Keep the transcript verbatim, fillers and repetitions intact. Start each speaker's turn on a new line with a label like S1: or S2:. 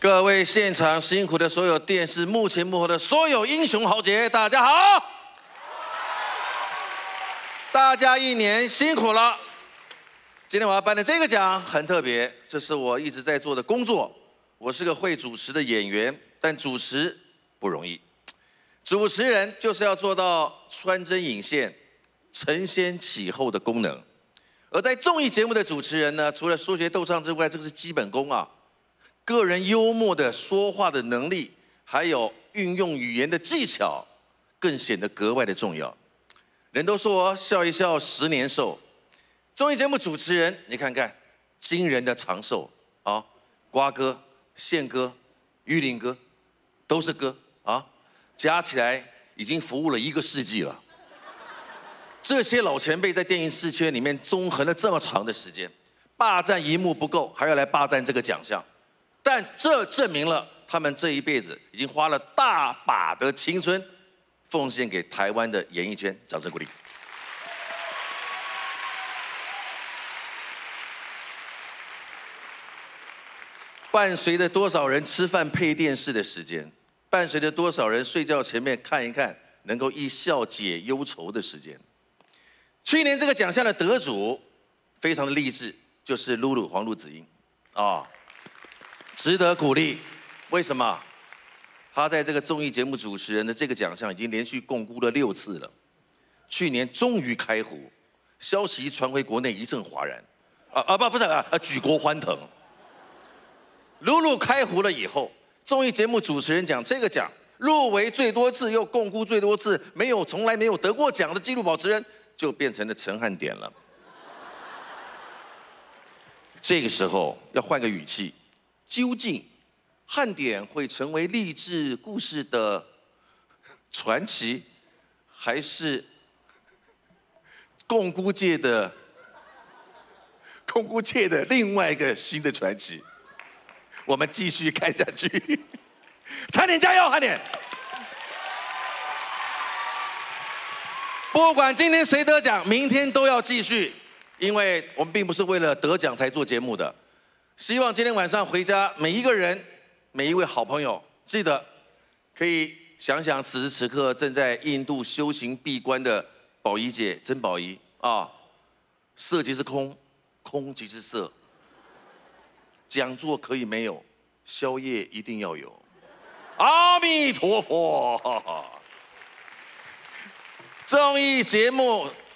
S1: 各位现场辛苦的所有电视幕前幕后的所有英雄豪杰，大家好！大家一年辛苦了。今天我要颁的这个奖很特别，这是我一直在做的工作。我是个会主持的演员，但主持不容易。主持人就是要做到穿针引线、承先启后的功能。而在综艺节目的主持人呢，除了说学逗唱之外，这个是基本功啊。个人幽默的说话的能力，还有运用语言的技巧，更显得格外的重要。人都说笑一笑十年寿，综艺节目主持人，你看看，惊人的长寿啊！瓜哥、宪哥、玉林哥，都是哥啊，加起来已经服务了一个世纪了。这些老前辈在电影视圈里面纵横了这么长的时间，霸占一幕不够，还要来霸占这个奖项。但这证明了他们这一辈子已经花了大把的青春，奉献给台湾的演艺圈，掌声鼓励。伴随着多少人吃饭配电视的时间，伴随着多少人睡觉前面看一看，能够一笑解忧愁的时间。去年这个奖项的得主非常的励志，就是露露黄路子英啊。哦，值得鼓励，为什么？他在这个综艺节目主持人的这个奖项已经连续共估了六次了，去年终于开胡，消息传回国内一阵哗然，啊啊不不是啊啊举国欢腾。露露开胡了以后，综艺节目主持人奖这个奖入围最多次又共估最多次，没有从来没有得过奖的纪录保持人就变成了陈汉典了。这个时候要换个语气。究竟汉典会成为励志故事的传奇，还是共估界的共估界的另外一个新的传奇？我们继续看下去。汉典加油，汉典！不管今天谁得奖，明天都要继续，因为我们并不是为了得奖才做节目的。希望今天晚上回家，每一个人，每一位好朋友，记得可以想想此时此刻正在印度修行闭关的宝仪姐曾宝仪啊，色即是空，空即是色。讲座可以没有，宵夜一定要有。阿弥陀佛！综艺节目